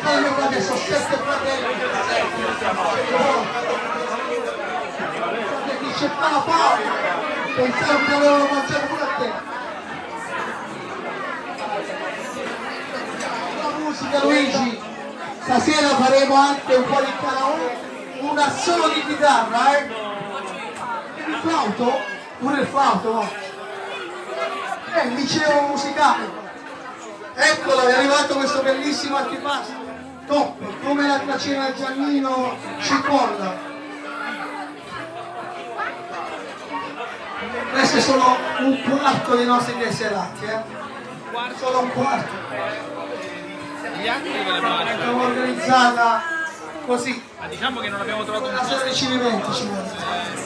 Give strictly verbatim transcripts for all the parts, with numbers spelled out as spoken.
poi io adesso sette fratelli che dice papà, pensavo che avevano mangiato pure a te. La musica Luigi, stasera faremo anche un po' di karaoke, un assolo di chitarra, eh? Il flauto? Pure il flauto, no? È il liceo musicale. Eccolo, è arrivato questo bellissimo antipasto, top, come la faceva Giannino Cipolla. Questo è solo un quarto dei nostri tesserati, eh? Solo un quarto. L'abbiamo organizzata così. Ma diciamo che non abbiamo trovato una serie di ricevimenti ci vuole.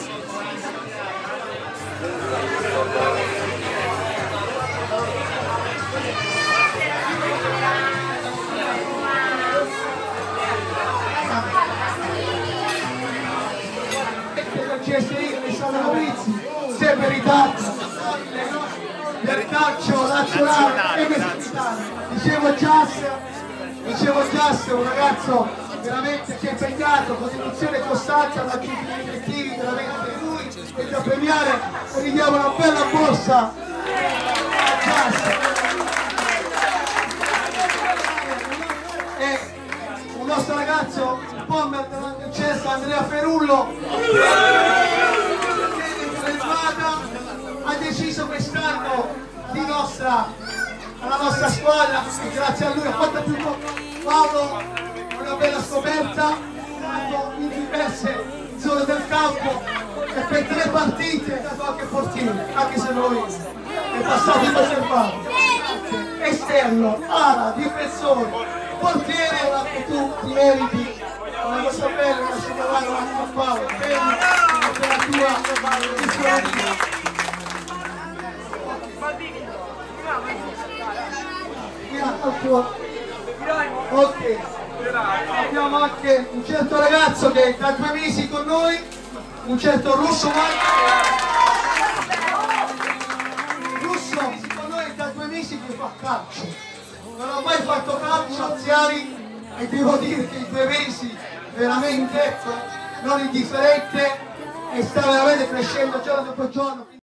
Severità del calcio nazionale e metropolitano. Dicevo Giass, dicevo Giass, un ragazzo veramente si è impegnato con dedizione e costanza, ha raggiunto gli obiettivi veramente lui e da premiare, e gli diamo una bella borsa a Giass. E un nostro ragazzo, il bomber del Cesta, Andrea Ferullo, ha deciso quest'anno di nostra, alla nostra squadra, e grazie a lui ha fatto più Paolo una bella scoperta, in diverse zone del campo e per tre partite ha dato anche portiere, anche se noi è passato inosservato. Esterno, ala, difensore, portiere, anche tu ti meriti una cosa bella, una scivolata, una Paolo, per la tua disponibilità. Ok, abbiamo anche un certo ragazzo che è da due mesi con noi, un certo Russo Russo con noi è da due mesi che fa calcio, non ho mai fatto calcio anziani e devo dire che in due mesi veramente non indifferente e sta veramente crescendo giorno dopo giorno.